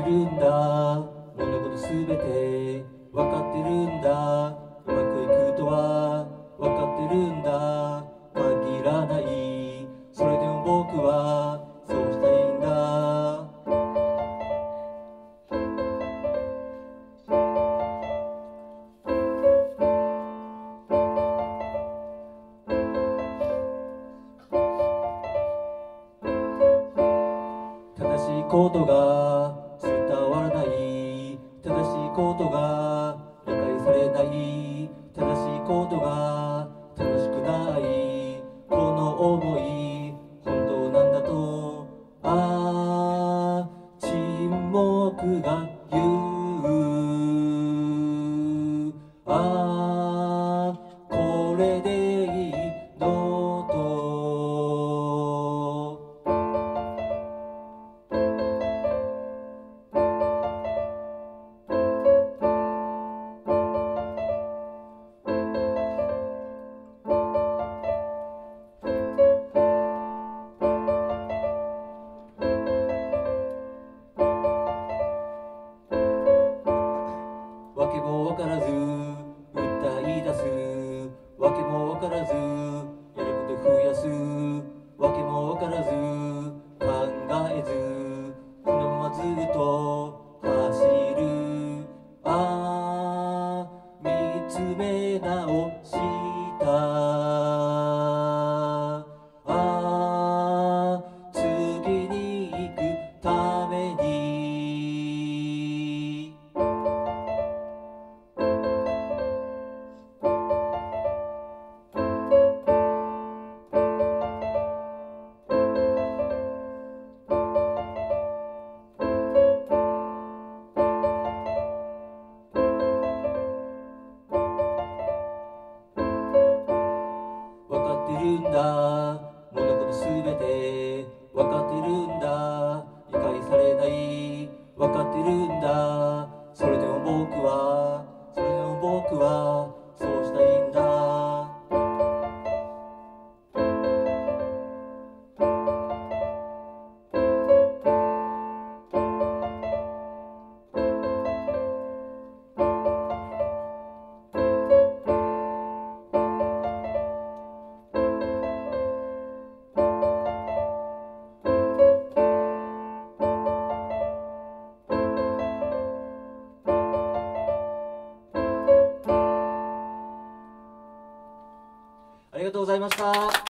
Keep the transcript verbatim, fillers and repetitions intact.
るんだ、物事すべて分かってるんだ、うまくいくとは分かってるんだ、限らない、それでも僕はそうしたいんだ。正しいことが伝わらない、正しいことが理解されない、正しいことが楽しくない、この想い本当なんだと、ああ沈黙が言う、ああこれでいいのと。わけもわからず歌い出す、わけもわからずやること増やす、わけもわからず考えずこのままずっと走る、ああ見つめ直したああ次に行くために。わかってるんだ、物事すべてわかってるんだ、理解されない、わかってるんだ、それでも僕はそれでも僕はそうしたいんだ。ありがとうございました。